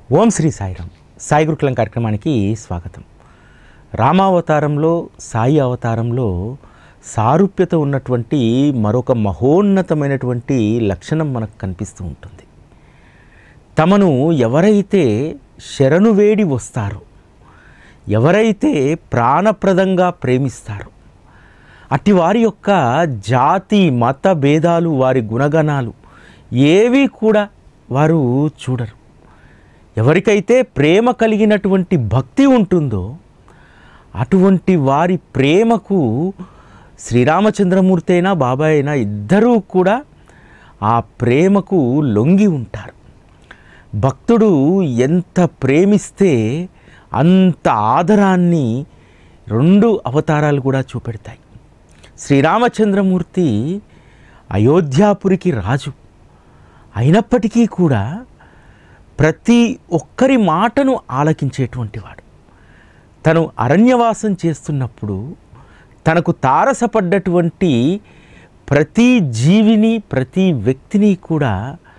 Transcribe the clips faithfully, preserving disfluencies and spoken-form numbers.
ఓం శ్రీ సాయిరామ్. సాయి గురుకులం కార్యక్రమానికి స్వాగతం. రామావతారంలో సాయి అవతారంలో సారూప్యత ఉన్నటువంటి మరొక మహోన్నతమైనటువంటి లక్షణం మనకు కనిపిస్తూ ఉంటుంది. తమను ఎవరైతే శరణు వేడి వస్తారో, ఎవరైతే ప్రాణప్రదంగా ప్రేమిస్తారో, అట్టి వారి యొక్క జాతి మత భేదాలు, వారి గుణగణాలు ఏవి కూడా వారు చూడరు. ఎవరికైతే ప్రేమ కలిగినటువంటి భక్తి ఉంటుందో అటువంటి వారి ప్రేమకు శ్రీరామచంద్రమూర్తి అయినా బాబాయ్ అయినా ఇద్దరూ కూడా ఆ ప్రేమకు లొంగి ఉంటారు. భక్తుడు ఎంత ప్రేమిస్తే అంత ఆదరాన్ని రెండు అవతారాలు కూడా చూపెడతాయి. శ్రీరామచంద్రమూర్తి అయోధ్యాపురికి రాజు అయినప్పటికీ కూడా ప్రతి ఒక్కరి మాటను ఆలకించేటువంటి వాడు. తను అరణ్యవాసం చేస్తున్నప్పుడు తనకు తారసపడ్డటువంటి ప్రతి జీవిని, ప్రతి వ్యక్తిని కూడా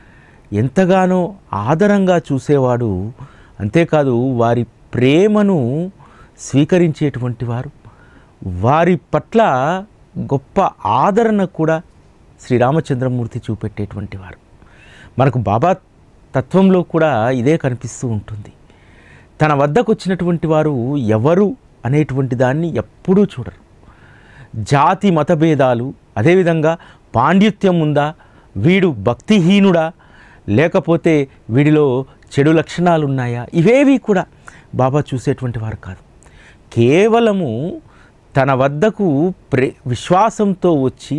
ఎంతగానో ఆదరంగా చూసేవాడు. అంతేకాదు వారి ప్రేమను స్వీకరించేటువంటి వారు, వారి పట్ల గొప్ప ఆదరణ కూడా శ్రీరామచంద్రమూర్తి చూపెట్టేటువంటి వారు. మనకు బాబా తత్వంలో కూడా ఇదే కనిపిస్తూ ఉంటుంది. తన వద్దకు వచ్చినటువంటి వారు ఎవరు అనేటువంటి దాన్ని ఎప్పుడూ చూడరు. జాతి మతభేదాలు, అదేవిధంగా పాండిత్యం ఉందా, వీడు భక్తిహీనుడా, లేకపోతే వీడిలో చెడు లక్షణాలు ఉన్నాయా, ఇవేవి కూడా బాబా చూసేటువంటి వారు కాదు. కేవలము తన వద్దకు ప్రే విశ్వాసంతో వచ్చి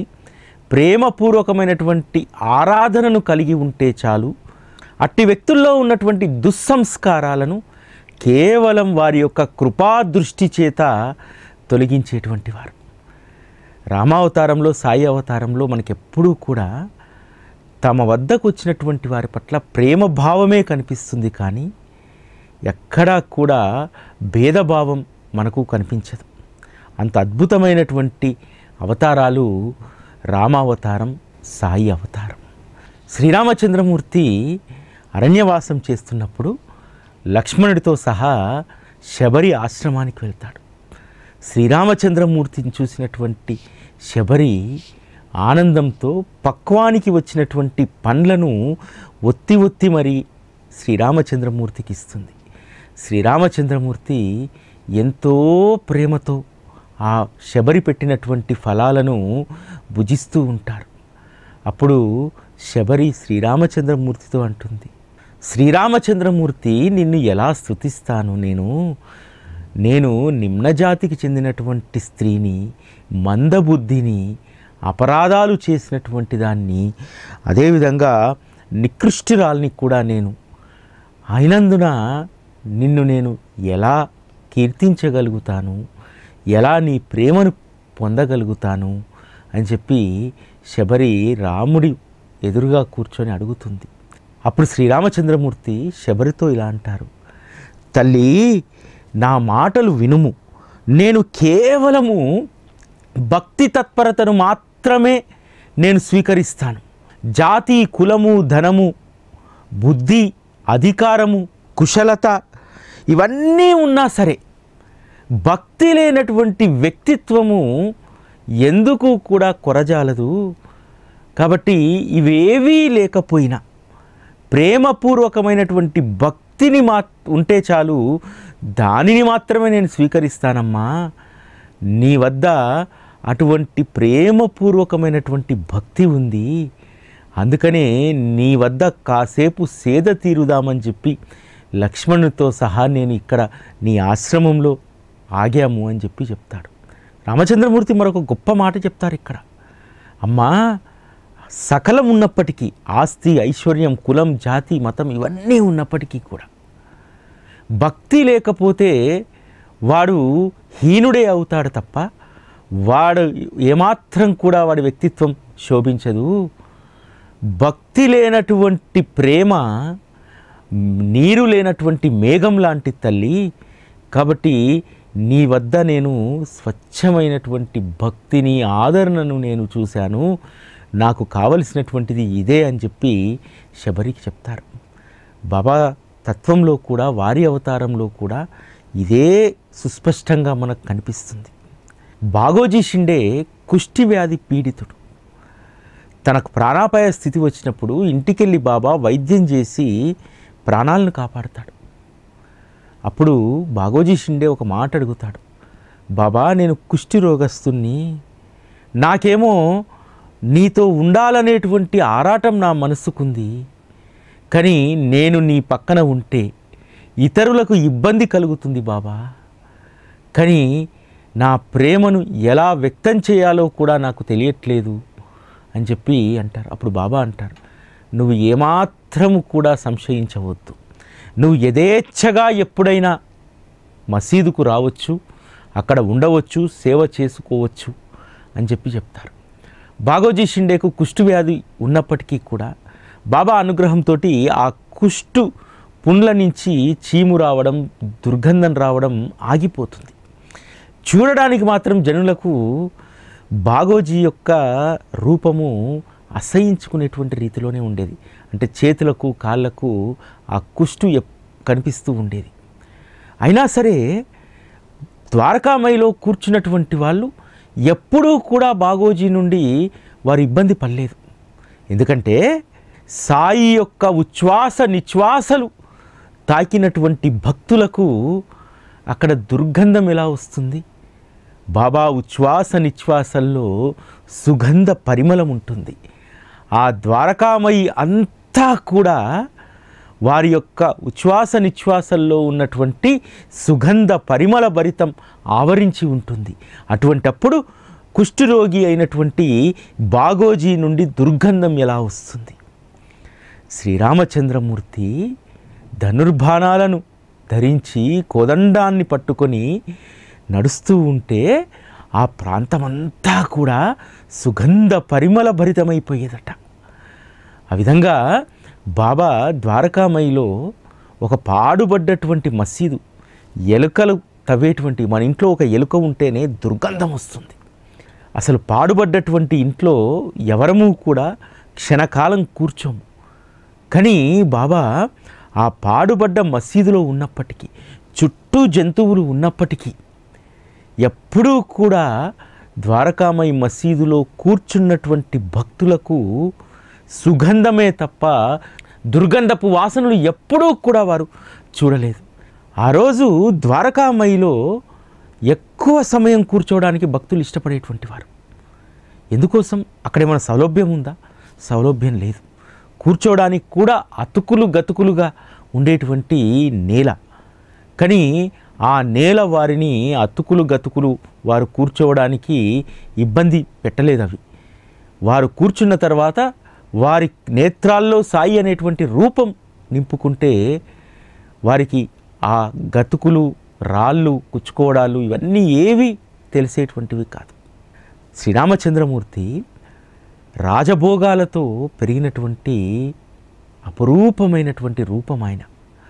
ప్రేమపూర్వకమైనటువంటి ఆరాధనను కలిగి ఉంటే చాలు. అట్టి వ్యక్తుల్లో ఉన్నటువంటి దుస్సంస్కారాలను కేవలం వారి యొక్క కృపాదృష్టి చేత తొలగించేటువంటి వారు. రామావతారంలో సాయి అవతారంలో మనకెప్పుడూ కూడా తమ వద్దకు వచ్చినటువంటి వారి పట్ల ప్రేమ భావమే కనిపిస్తుంది, కానీ ఎక్కడా కూడా భేదభావం మనకు కనిపించదు. అంత అద్భుతమైనటువంటి అవతారాలు రామావతారం, సాయి అవతారం. శ్రీరామచంద్రమూర్తి అరణ్యవాసం చేస్తున్నప్పుడు లక్ష్మణుడితో సహా శబరి ఆశ్రమానికి వెళ్తాడు. శ్రీరామచంద్రమూర్తిని చూసినటువంటి శబరి ఆనందంతో పక్వానికి వచ్చినటువంటి పండ్లను ఒత్తి ఒత్తి మరి శ్రీరామచంద్రమూర్తికి ఇస్తుంది. శ్రీరామచంద్రమూర్తి ఎంతో ప్రేమతో ఆ శబరి పెట్టినటువంటి ఫలాలను భుజిస్తూ ఉంటారు. అప్పుడు శబరి శ్రీరామచంద్రమూర్తితో అంటుంది, శ్రీరామచంద్రమూర్తి, నిన్ను ఎలా స్తుతిస్తాను? నేను నేను నిమ్నజాతికి చెందినటువంటి స్త్రీని, మందబుద్ధిని, అపరాధాలు చేసినటువంటి దాన్ని, అదేవిధంగా నికృష్టురాల్ని కూడా నేను. అయినందున నిన్ను నేను ఎలా కీర్తించగలుగుతాను, ఎలా నీ ప్రేమను పొందగలుగుతాను అని చెప్పి శబరి రాముడి ఎదురుగా కూర్చొని అడుగుతుంది. అప్పుడు శ్రీరామచంద్రమూర్తి శబరితో ఇలా అంటారు, తల్లి, నా మాటలు వినుము. నేను కేవలము భక్తి తత్పరతను మాత్రమే నేను స్వీకరిస్తాను. జాతి, కులము, ధనము, బుద్ధి, అధికారము, కుశలత ఇవన్నీ ఉన్నా సరే భక్తి లేనటువంటి వ్యక్తిత్వము ఎందుకు కూడా కొరజాలదు. కాబట్టి ఇవేవీ లేకపోయినా ప్రేమపూర్వకమైనటువంటి భక్తిని మా ఉంటే చాలు, దానిని మాత్రమే నేను స్వీకరిస్తానమ్మా. నీ వద్ద అటువంటి ప్రేమపూర్వకమైనటువంటి భక్తి ఉంది, అందుకనే నీ వద్ద కాసేపు సేద తీరుదామని చెప్పి లక్ష్మణునితో సహా నేను ఇక్కడ నీ ఆశ్రమంలో ఆగాము అని చెప్పి చెప్తాడు. రామచంద్రమూర్తి మరొక గొప్ప మాట చెప్తారు ఇక్కడ. అమ్మా, సకలం ఉన్నప్పటికీ, ఆస్తి, ఐశ్వర్యం, కులం, జాతి, మతం ఇవన్నీ ఉన్నప్పటికీ కూడా భక్తి లేకపోతే వాడు హీనుడే అవుతాడు తప్ప వాడు ఏమాత్రం కూడా వాడి వ్యక్తిత్వం శోభించదు. భక్తి లేనటువంటి ప్రేమ నీరు లేనటువంటి మేఘం లాంటి తల్లి. కాబట్టి నీ వద్ద నేను స్వచ్ఛమైనటువంటి భక్తిని, ఆదరణను నేను చూశాను. నాకు కావలసినటువంటిది ఇదే అని చెప్పి శబరికి చెప్తారు. బాబా తత్వంలో కూడా, వారి అవతారంలో కూడా ఇదే సుస్పష్టంగా మనకు కనిపిస్తుంది. బాగోజీ షిండే కుష్టి వ్యాధి పీడితుడు. తనకు ప్రాణాపాయ స్థితి వచ్చినప్పుడు ఇంటికెళ్ళి బాబా వైద్యం చేసి ప్రాణాలను కాపాడతాడు. అప్పుడు బాగోజీ షిండే ఒక మాట అడుగుతాడు, బాబా నేను కుష్టి రోగస్తుని, నాకేమో నీతో ఉండాలనేటువంటి ఆరాటం నా మనసుకుంది, కానీ నేను నీ పక్కన ఉంటే ఇతరులకు ఇబ్బంది కలుగుతుంది బాబా, కానీ నా ప్రేమను ఎలా వ్యక్తం చేయాలో కూడా నాకు తెలియట్లేదు అని చెప్పి అంటారు. అప్పుడు బాబా అంటారు, నువ్వు ఏమాత్రము కూడా సంశయించవద్దు, నువ్వు యథేచ్ఛగా ఎప్పుడైనా మసీదుకు రావచ్చు, అక్కడ ఉండవచ్చు, సేవ చేసుకోవచ్చు అని చెప్పి చెప్తారు. బాగోజీ షిండేకు కుష్టు వ్యాధి ఉన్నప్పటికీ కూడా బాబా అనుగ్రహంతో ఆ కుష్టు పుండ్ల నుంచి చీము రావడం, దుర్గంధం రావడం ఆగిపోతుంది. చూడడానికి మాత్రం జనులకు బాగోజీ యొక్క రూపము అసహించుకునేటువంటి రీతిలోనే ఉండేది. అంటే చేతులకు కాళ్ళకు ఆ కుష్టు కనిపిస్తూ ఉండేది. అయినా సరే ద్వారకామయిలో కూర్చున్నటువంటి వాళ్ళు ఎప్పుడూ కూడా బాగోజీ నుండి వారు ఇబ్బంది పడలేదు. ఎందుకంటే సాయి యొక్క ఉచ్ఛ్వాస నిశ్వాసలు తాకినటువంటి భక్తులకు అక్కడ దుర్గంధం ఎలా వస్తుంది? బాబా ఉచ్ఛ్వాస నిశ్వాసల్లో సుగంధ పరిమళం ఉంటుంది. ఆ ద్వారకామయి అంతా కూడా వారి యొక్క ఉచ్ఛ్వాస నిశ్వాసల్లో ఉన్నటువంటి సుగంధ పరిమళ భరితం ఆవరించి ఉంటుంది. అటువంటప్పుడు కుష్ఠరోగి అయినటువంటి బాగోజీ నుండి దుర్గంధం ఎలా వస్తుంది? శ్రీరామచంద్రమూర్తి ధనుర్బాణాలను ధరించి కోదండాన్ని పట్టుకొని నడుస్తూ ఉంటే ఆ ప్రాంతమంతా కూడా సుగంధ పరిమళ భరితమైపోయేదట. ఆ విధంగా బాబా ద్వారకామయిలో ఒక పాడుబడ్డటువంటి మసీదు, ఎలుకలు తవ్వేటువంటి, మన ఇంట్లో ఒక ఎలుక ఉంటేనే దుర్గంధం వస్తుంది. అసలు పాడుబడ్డటువంటి ఇంట్లో ఎవరము కూడా క్షణకాలం కూర్చోము. కానీ బాబా ఆ పాడుబడ్డ మసీదులో ఉన్నప్పటికీ, చుట్టూ జంతువులు ఉన్నప్పటికీ, ఎప్పుడూ కూడా ద్వారకామయి మసీదులో కూర్చున్నటువంటి భక్తులకు సుగంధమే తప్ప దుర్గంధపు వాసనలు ఎప్పుడూ కూడా వారు చూడలేదు. ఆ రోజు ద్వారకామయిలో ఎక్కువ సమయం కూర్చోవడానికి భక్తులు ఇష్టపడేటువంటి వారు. ఎందుకోసం? అక్కడ ఏమైనా సౌలభ్యం ఉందా? సౌలభ్యం లేదు. కూర్చోవడానికి కూడా అతుకులు గతుకులుగా ఉండేటువంటి నేల. కానీ ఆ నేల వారిని అతుకులు గతుకులు వారు కూర్చోవడానికి ఇబ్బంది పెట్టలేదు. అవి వారు కూర్చున్న తర్వాత వారి నేత్రాల్లో సాయి అనేటువంటి రూపం నింపుకుంటే వారికి ఆ గతుకులు, రాళ్ళు, కుచ్చుకోవడాలు ఇవన్నీ ఏవి తెలిసేటువంటివి కాదు. శ్రీరామచంద్రమూర్తి రాజభోగాలతో పెరిగినటువంటి అపురూపమైనటువంటి రూపం. ఆయన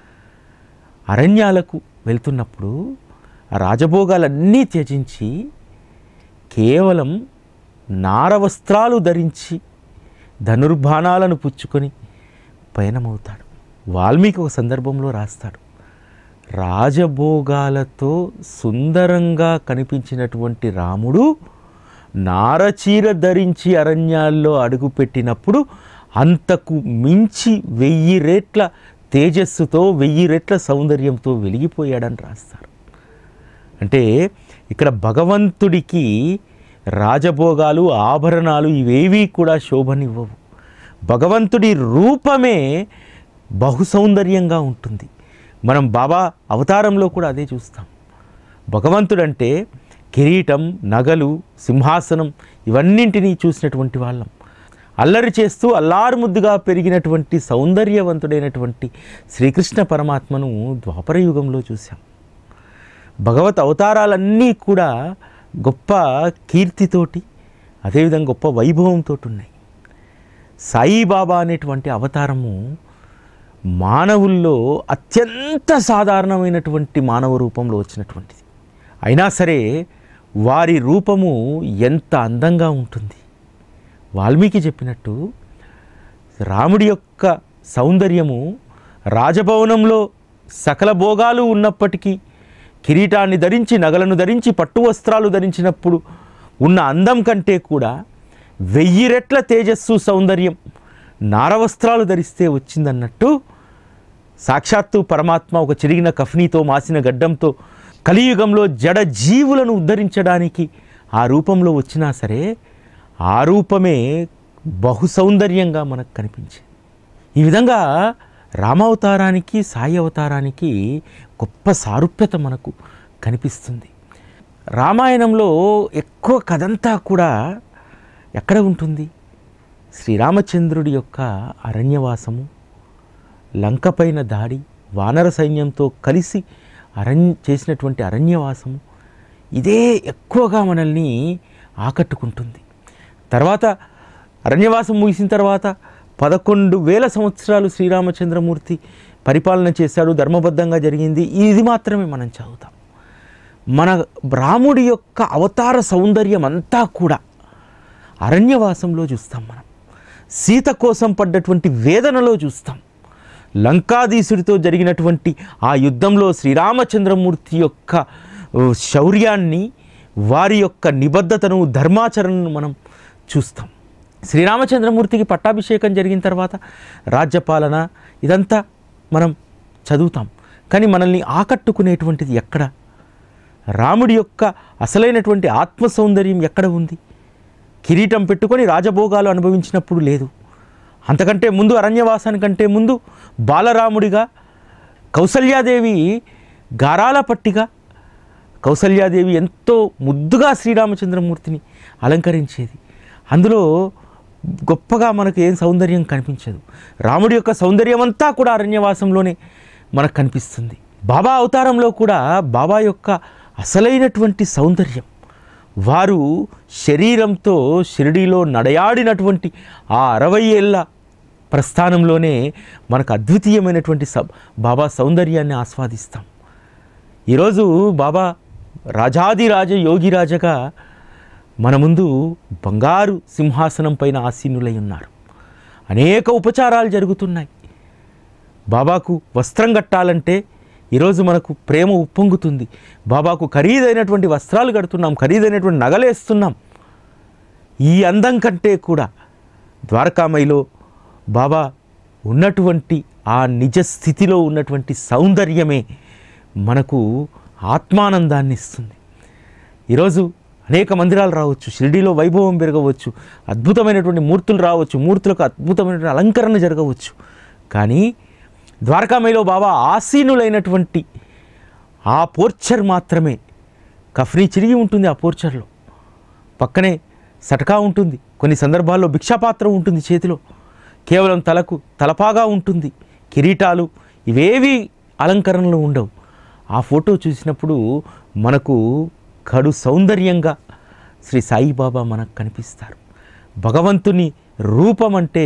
అరణ్యాలకు వెళ్తున్నప్పుడు ఆ రాజభోగాలన్నీ త్యజించి కేవలం నారవస్త్రాలు ధరించి ధనుర్బాణాలను పుచ్చుకొని పయనమవుతాడు. వాల్మీకి ఒక సందర్భంలో రాస్తాడు, రాజభోగాలతో సుందరంగా కనిపించినటువంటి రాముడు నారచీర ధరించి అరణ్యాల్లో అడుగుపెట్టినప్పుడు అంతకు మించి వెయ్యి రెట్ల తేజస్సుతో, వెయ్యి రెట్ల సౌందర్యంతో వెలిగిపోయాడని రాస్తారు. అంటే ఇక్కడ భగవంతుడికి రాజభోగాలు, ఆభరణాలు ఇవేవీ కూడా శోభనివ్వవు. భగవంతుడి రూపమే బహు సౌందర్యంగా ఉంటుంది. మనం బాబా అవతారంలో కూడా అదే చూస్తాం. భగవంతుడంటే కిరీటం, నగలు, సింహాసనం ఇవన్నింటినీ చూసినటువంటి వాళ్ళం. అల్లరి చేస్తూ అల్లారు ముద్దుగా పెరిగినటువంటి సౌందర్యవంతుడైనటువంటి శ్రీకృష్ణ పరమాత్మను ద్వాపర యుగంలో చూసాం. భగవత్ అవతారాలన్నీ కూడా గొప్ప కీర్తితోటి, అదేవిధంగా గొప్ప వైభవంతో ఉన్నాయి. సాయిబాబా అనేటువంటి అవతారము మానవుల్లో అత్యంత సాధారణమైనటువంటి మానవ రూపంలో వచ్చినటువంటిది. అయినా సరే వారి రూపము ఎంత అందంగా ఉంటుంది. వాల్మీకి చెప్పినట్టు రాముడి యొక్క సౌందర్యము రాజభవనంలో సకల భోగాలు ఉన్నప్పటికీ కిరీటాన్ని ధరించి నగలను ధరించి పట్టు వస్త్రాలు ధరించినప్పుడు ఉన్న అందం కంటే కూడా వెయ్యి రెట్ల తేజస్సు సౌందర్యం నారవస్త్రాలు ధరిస్తే వచ్చిందన్నట్టు సాక్షాత్తు పరమాత్మ ఒక చిరిగిన కఫ్నీతో మాసిన గడ్డంతో కలియుగంలో జడ జీవులను ఉద్ధరించడానికి ఆ రూపంలో వచ్చినా సరే ఆ రూపమే బహు సౌందర్యంగా మనకు కనిపించింది. ఈ విధంగా రామావతారానికి సాయి అవతారానికి గొప్ప సారూప్యత మనకు కనిపిస్తుంది. రామాయణంలో ఎక్కువ కథంతా కూడా ఎక్కడ ఉంటుంది? శ్రీరామచంద్రుడి యొక్క అరణ్యవాసము, లంకపైన దాడి, వానర సైన్యంతో కలిసి అరణ్య చేసినటువంటి అరణ్యవాసము, ఇదే ఎక్కువగా మనల్ని ఆకట్టుకుంటుంది. తర్వాత అరణ్యవాసం ముగిసిన తర్వాత పదకొండు వేల సంవత్సరాలు శ్రీరామచంద్రమూర్తి పరిపాలన చేశాడు, ధర్మబద్ధంగా జరిగింది. ఇది మాత్రమే మనం చదువుతాం. మన రాముడి యొక్క అవతార సౌందర్యం అంతా కూడా అరణ్యవాసంలో చూస్తాం. మనం సీత కోసం పడ్డటువంటి వేదనలో చూస్తాం. లంకాధీశుడితో జరిగినటువంటి ఆ యుద్ధంలో శ్రీరామచంద్రమూర్తి యొక్క శౌర్యాన్ని, వారి యొక్క నిబద్ధతను, ధర్మాచరణను మనం చూస్తాం. శ్రీరామచంద్రమూర్తికి పట్టాభిషేకం జరిగిన తర్వాత రాజ్యపాలన ఇదంతా మనం చదువుతాం. కానీ మనల్ని ఆకట్టుకునేటువంటిది ఎక్కడ? రాముడి యొక్క అసలైనటువంటి ఆత్మ సౌందర్యం ఎక్కడ ఉంది? కిరీటం పెట్టుకొని రాజభోగాలు అనుభవించినప్పుడు లేదు. అంతకంటే ముందు అరణ్యవాసానికంటే ముందు బాలరాముడిగా, కౌసల్యాదేవి గారాల పట్టిగా, కౌసల్యాదేవి ఎంతో ముద్దుగా శ్రీరామచంద్రమూర్తిని అలంకరించేది. అందులో గొప్పగా మనకు ఏం సౌందర్యం కనిపించదు. రాముడి యొక్క సౌందర్యం అంతా కూడా అరణ్యవాసంలోనే మనకు కనిపిస్తుంది. బాబా అవతారంలో కూడా బాబా యొక్క అసలైనటువంటి సౌందర్యం, వారు శరీరంతో షిరిడీలో నడయాడినటువంటి ఆ అరవై ఏళ్ళ ప్రస్థానంలోనే మనకు అద్వితీయమైనటువంటి స బాబా సౌందర్యాన్ని ఆస్వాదిస్తాం. ఈరోజు బాబా రాజాదిరాజ యోగిరాజగా మన ముందు బంగారు సింహాసనం పైన ఆసీనులై ఉన్నారు. అనేక ఉపచారాలు జరుగుతున్నాయి. బాబాకు వస్త్రం కట్టాలంటే ఈరోజు మనకు ప్రేమ ఉప్పొంగుతుంది. బాబాకు ఖరీదైనటువంటి వస్త్రాలు కడుతున్నాం, ఖరీదైనటువంటి నగలేస్తున్నాం. ఈ అందం కంటే కూడా ద్వారకామయిలో బాబా ఉన్నటువంటి ఆ నిజ స్థితిలో ఉన్నటువంటి సౌందర్యమే మనకు ఆత్మానందాన్ని ఇస్తుంది. ఈరోజు అనేక మందిరాలు రావచ్చు, షిరిడీలో వైభవం పెరగవచ్చు, అద్భుతమైనటువంటి మూర్తులు రావచ్చు, మూర్తులకు అద్భుతమైనటువంటి అలంకరణ జరగవచ్చు. కానీ ద్వారకామయిలో బాబా ఆసీనులైనటువంటి ఆ పోర్చర్ మాత్రమే, కఫ్నీ చిరిగి ఉంటుంది, ఆ పోర్చర్లో పక్కనే సటకా ఉంటుంది, కొన్ని సందర్భాల్లో భిక్షాపాత్ర ఉంటుంది చేతిలో, కేవలం తలకు తలపాగా ఉంటుంది, కిరీటాలు ఇవేవి అలంకరణలు ఉండవు. ఆ ఫోటో చూసినప్పుడు మనకు కడు సౌందర్యంగా శ్రీ సాయిబాబా మనకు కనిపిస్తారు. భగవంతుని రూపం అంటే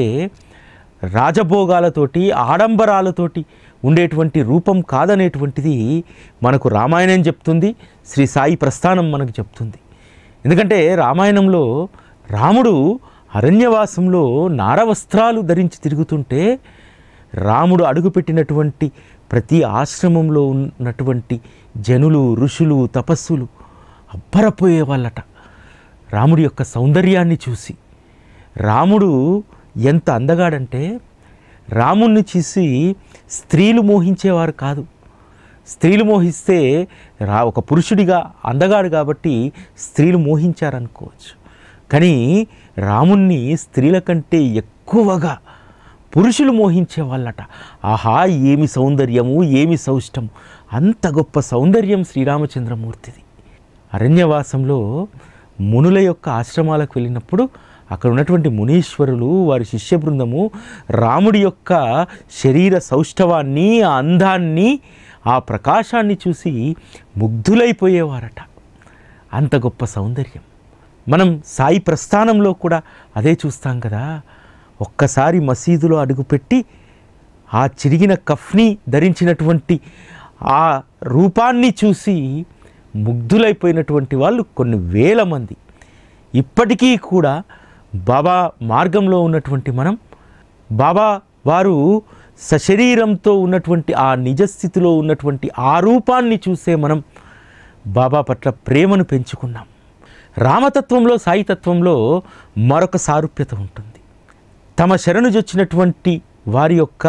రాజభోగాలతోటి, ఆడంబరాలతోటి ఉండేటువంటి రూపం కాదనేటువంటిది మనకు రామాయణం చెప్తుంది, శ్రీ సాయి ప్రస్థానం మనకు చెప్తుంది. ఎందుకంటే రామాయణంలో రాముడు అరణ్యవాసంలో నారవస్త్రాలు ధరించి తిరుగుతుంటే రాముడు అడుగుపెట్టినటువంటి ప్రతి ఆశ్రమంలో ఉన్నటువంటి జనులు, ఋషులు, తపస్సులు అబ్బరపోయే వాళ్ళట రాముడి యొక్క సౌందర్యాన్ని చూసి. రాముడు ఎంత అందగాడంటే రాముణ్ణి చూసి స్త్రీలు మోహించేవారు కాదు. స్త్రీలు మోహిస్తే రా ఒక పురుషుడిగా అందగాడు కాబట్టి స్త్రీలు మోహించారనుకోవచ్చు. కానీ రాముణ్ణి స్త్రీల కంటే ఎక్కువగా పురుషులు మోహించే వాళ్ళట. ఆహా, ఏమి సౌందర్యము, ఏమి సౌష్టము! అంత గొప్ప సౌందర్యం శ్రీరామచంద్రమూర్తిది. అరణ్యవాసంలో మునుల యొక్క ఆశ్రమాలకు వెళ్ళినప్పుడు అక్కడ ఉన్నటువంటి మునీశ్వరులు, వారి శిష్య బృందము రాముడి యొక్క శరీర సౌష్ఠవాన్ని, ఆ అందాన్ని, ఆ ప్రకాశాన్ని చూసి ముగ్ధులైపోయేవారట. అంత గొప్ప సౌందర్యం. మనం సాయి ప్రస్థానంలో కూడా అదే చూస్తాం కదా. ఒక్కసారి మసీదులో అడుగుపెట్టి ఆ చిరిగిన కఫ్ని ధరించినటువంటి ఆ రూపాన్ని చూసి ముగ్ధులైపోయినటువంటి వాళ్ళు కొన్ని వేల మంది. ఇప్పటికీ కూడా బాబా మార్గంలో ఉన్నటువంటి మనం, బాబా వారు సశరీరంతో ఉన్నటువంటి ఆ నిజస్థితిలో ఉన్నటువంటి ఆ రూపాన్ని చూసే మనం బాబా పట్ల ప్రేమను పెంచుకున్నాం. రామతత్వంలో సాయితత్వంలో మరొక సారూప్యత ఉంటుంది. తమ శరణుజొచ్చినటువంటి వారి యొక్క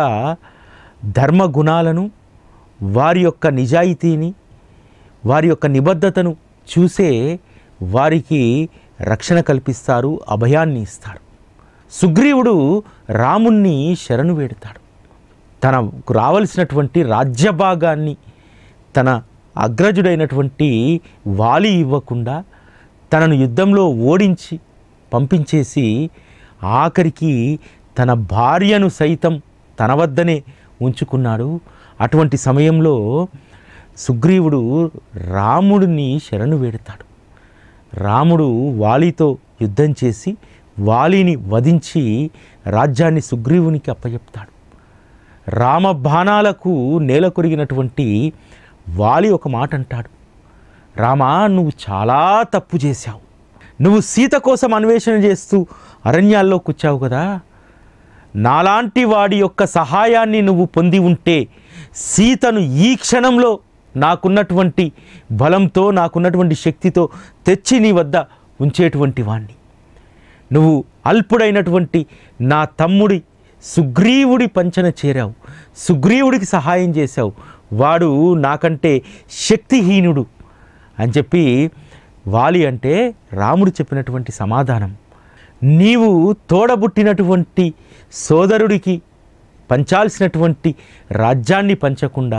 ధర్మ గుణాలను, వారి యొక్క నిజాయితీని, వారి యొక్క నిబద్ధతను చూసే వారికి రక్షణ కల్పిస్తారు, అభయాన్ని ఇస్తారు. సుగ్రీవుడు రాముణ్ణి శరణు వేడుతాడు. తనకు రావలసినటువంటి రాజ్యభాగాన్ని తన అగ్రజుడైనటువంటి వాలి ఇవ్వకుండా తనను యుద్ధంలో ఓడించి పంపించేసి ఆఖరికి తన భార్యను సైతం తన వద్దనే ఉంచుకున్నాడు. అటువంటి సమయంలో సుగ్రీవుడు రాముడిని శరణు వేడుతాడు. రాముడు వాలితో యుద్ధం చేసి వాలిని వధించి రాజ్యాన్ని సుగ్రీవునికి అప్పచెప్తాడు. రామ బాణాలకు నేల కొరిగినటువంటి వాలి ఒక మాట అంటాడు, రామా, నువ్వు చాలా తప్పు చేశావు. నువ్వు సీత కోసం అన్వేషణ చేస్తూ అరణ్యాల్లో కూర్చావు కదా. నాలాంటి వాడి యొక్క సహాయాన్ని నువ్వు పొంది ఉంటే సీతను ఈ క్షణంలో నాకున్నటువంటి బలంతో, నాకున్నటువంటి శక్తితో తెచ్చి నీ వద్ద ఉంచేటువంటి వాణ్ణి. నువ్వు అల్పుడైనటువంటి నా తమ్ముడి సుగ్రీవుడి పంచన చేరావు, సుగ్రీవుడికి సహాయం చేశావు, వాడు నాకంటే శక్తిహీనుడు అని చెప్పి వాలి అంటే రాముడు చెప్పినటువంటి సమాధానం. నీవు తోడబుట్టినటువంటి సోదరుడికి పంచాల్సినటువంటి రాజ్యాన్ని పంచకుండా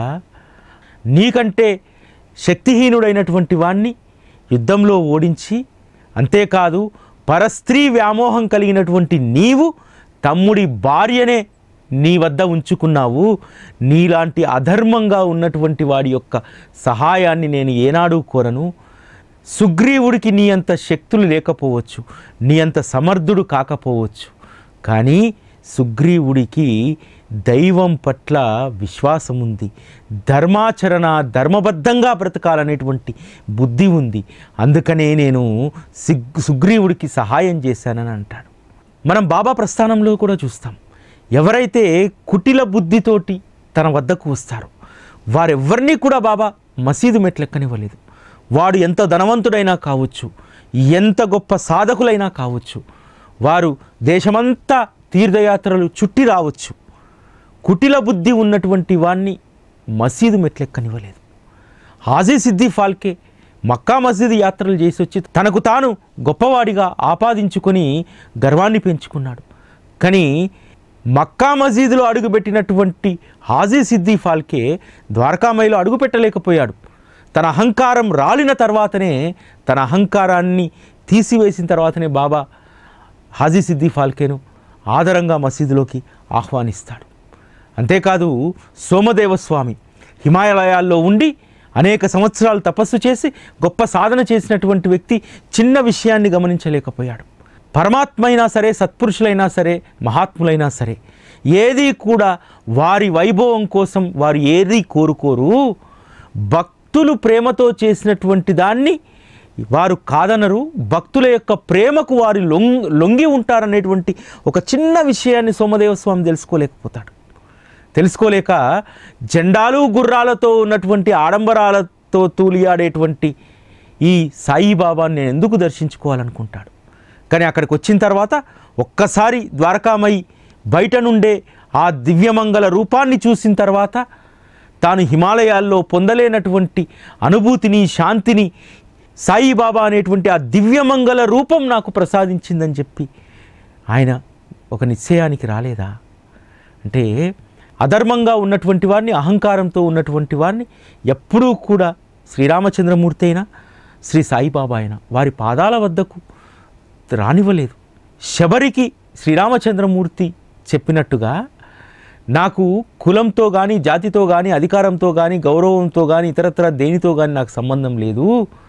నీకంటే శక్తిహీనుడైనటువంటి వాణ్ణి యుద్ధంలో ఓడించి, అంతేకాదు పరస్త్రీ వ్యామోహం కలిగినటువంటి నీవు తమ్ముడి భార్యనే నీ వద్ద ఉంచుకున్నావు. నీలాంటి అధర్మంగా ఉన్నటువంటి వాడి యొక్క సహాయాన్ని నేను ఏనాడు కోరను. సుగ్రీవుడికి నీ అంత శక్తులు లేకపోవచ్చు, నీ అంత సమర్థుడు కాకపోవచ్చు, కానీ సుగ్రీవుడికి దైవం పట్ల విశ్వాసం ఉంది, ధర్మాచరణ, ధర్మబద్ధంగా బ్రతకాలనేటువంటి బుద్ధి ఉంది. అందుకనే నేను సిగ్ సుగ్రీవుడికి సహాయం చేశానని అంటాడు. మనం బాబా ప్రస్థానంలో కూడా చూస్తాం, ఎవరైతే కుటిల బుద్ధితోటి తన వద్దకు వస్తారో వారెవ్వరినీ కూడా బాబా మసీదు మెట్లెక్కనివ్వలేదు. వాడు ఎంత ధనవంతుడైనా కావచ్చు, ఎంత గొప్ప సాధకులైనా కావచ్చు, వారు దేశమంతా తీర్థయాత్రలు చుట్టి రావచ్చు, కుటిల బుద్ధి ఉన్నటువంటి వాణ్ణి మసీదు మెట్లెక్కనివ్వలేదు. హాజీ సిద్ది ఫాల్కే మక్కా మసీదు యాత్రలు చేసి వచ్చి తనకు తాను గొప్పవాడిగా ఆపాదించుకొని గర్వాన్ని పెంచుకున్నాడు. కానీ మక్కా మసీదులో అడుగుపెట్టినటువంటి హాజీ సిద్ది ఫాల్కే ద్వారకామయిలో అడుగు పెట్టలేకపోయాడు. తన అహంకారం రాలిన తర్వాతనే, తన అహంకారాన్ని తీసివేసిన తర్వాతనే బాబా హాజీ సిద్ది ఫాల్కేను ఆదరంగా మసీదులోకి ఆహ్వానిస్తాడు. అంతేకాదు సోమదేవస్వామి హిమాలయాల్లో ఉండి అనేక సంవత్సరాలు తపస్సు చేసి గొప్ప సాధన చేసినటువంటి వ్యక్తి చిన్న విషయాన్ని గమనించలేకపోయాడు. పరమాత్మ అయినా సరే, సత్పురుషులైనా సరే, మహాత్ములైనా సరే ఏది కూడా వారి వైభవం కోసం వారు ఏది కోరుకోరు. భక్తులు ప్రేమతో చేసినటువంటి దాన్ని వారు కాదనరు. భక్తుల యొక్క ప్రేమకు వారు లొంగి లొంగి ఉంటారనేటువంటి ఒక చిన్న విషయాన్ని సోమదేవస్వామి తెలుసుకోలేకపోతాడు. తెలుసుకోలేక జెండాలు గుర్రాలతో ఉన్నటువంటి ఆడంబరాలతో తూలియాడేటువంటి ఈ సాయిబాబాని నేను ఎందుకు దర్శించుకోవాలనుకుంటాడు. కానీ అక్కడికి వచ్చిన తర్వాత ఒక్కసారి ద్వారకామయి బయట నుండే ఆ దివ్యమంగళ రూపాన్ని చూసిన తర్వాత తాను హిమాలయాల్లో పొందలేనటువంటి అనుభూతిని, శాంతిని సాయిబాబా అనేటువంటి ఆ దివ్యమంగళ రూపం నాకు ప్రసాదించిందని చెప్పి ఆయన ఒక నిశ్చయానికి రాలేదా? అంటే అధర్మంగా ఉన్నటువంటి వారిని, అహంకారంతో ఉన్నటువంటి వారిని ఎప్పుడూ కూడా శ్రీరామచంద్రమూర్తి అయినా, శ్రీ సాయిబాబా అయినా వారి పాదాల వద్దకు రానివ్వలేదు. శబరికి శ్రీరామచంద్రమూర్తి చెప్పినట్టుగా నాకు కులంతో కానీ, జాతితో కానీ, అధికారంతో కానీ, గౌరవంతో కానీ, ఇతరత్ర దేనితో కానీ నాకు సంబంధం లేదు.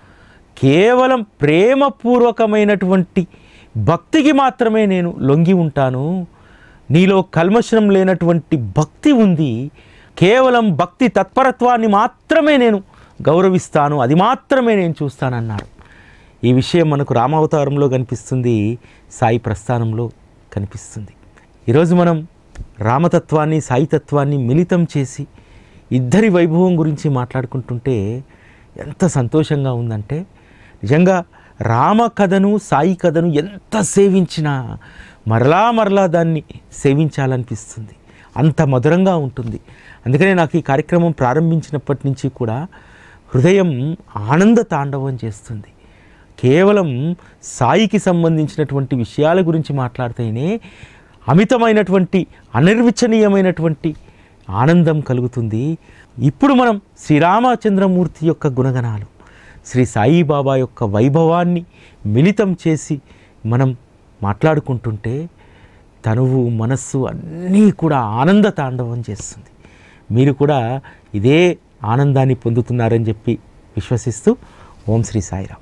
కేవలం ప్రేమపూర్వకమైనటువంటి భక్తికి మాత్రమే నేను లొంగి ఉంటాను. నీలో కల్మషం లేనటువంటి భక్తి ఉంది. కేవలం భక్తి తత్పరత్వాన్ని మాత్రమే నేను గౌరవిస్తాను, అది మాత్రమే నేను చూస్తానన్నారు. ఈ విషయం మనకు రామావతారంలో కనిపిస్తుంది, సాయి ప్రస్థానంలో కనిపిస్తుంది. ఈరోజు మనం రామతత్వాన్ని సాయితత్వాన్ని మిళితం చేసి ఇద్దరి వైభవం గురించి మాట్లాడుకుంటుంటే ఎంత సంతోషంగా ఉందంటే, నిజంగా రామ కథను సాయి కథను ఎంత సేవించినా మరలా మరలా దాన్ని సేవించాలనిపిస్తుంది, అంత మధురంగా ఉంటుంది. అందుకనే నాకు ఈ కార్యక్రమం ప్రారంభించినప్పటి నుంచి కూడా హృదయం ఆనంద తాండవం చేస్తుంది. కేవలం సాయికి సంబంధించినటువంటి విషయాల గురించి మాట్లాడితేనే అమితమైనటువంటి అనిర్వచనీయమైనటువంటి ఆనందం కలుగుతుంది. ఇప్పుడు మనం శ్రీరామచంద్రమూర్తి యొక్క గుణగణాలు, శ్రీ సాయిబాబా యొక్క వైభవాన్ని మిళితం చేసి మనం మాట్లాడుకుంటుంటే తనువు మనస్సు అన్నీ కూడా ఆనంద తాండవం చేస్తుంది. మీరు కూడా ఇదే ఆనందాన్ని పొందుతున్నారని చెప్పి విశ్వసిస్తూ ఓం శ్రీ సాయిరామ్.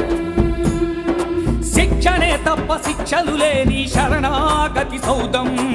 శిక్షణే తప్ప శిక్షలు లేని శరణాగతి సౌదం.